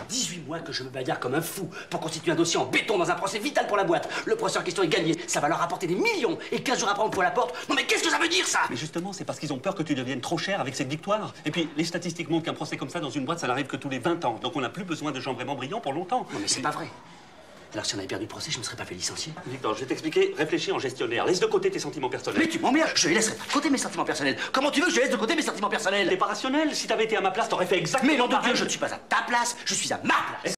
18 mois que je me bagarre comme un fou pour constituer un dossier en béton dans un procès vital pour la boîte. Le procès en question est gagné, ça va leur rapporter des millions. Et 15 jours après, on me fout à la porte. Non mais qu'est-ce que ça veut dire, ça? Mais justement, c'est parce qu'ils ont peur que tu deviennes trop cher avec cette victoire. Et puis, les statistiques montrent qu'un procès comme ça dans une boîte, ça n'arrive que tous les 20 ans. Donc on n'a plus besoin de gens vraiment brillants pour longtemps. Non mais c'est pas vrai. Alors si on avait perdu le procès, je me serais pas fait licencier. Victor, je vais t'expliquer. Réfléchis en gestionnaire. Laisse de côté tes sentiments personnels. Mais tu m'emmerdes, je laisserai de côté mes sentiments personnels. Comment tu veux que je laisse de côté mes sentiments personnels? T'es pas rationnel. Si t'avais été à ma place, t'aurais fait exactement Mais nom de pareil. Dieu, je ne suis pas à ta place, je suis à ma place.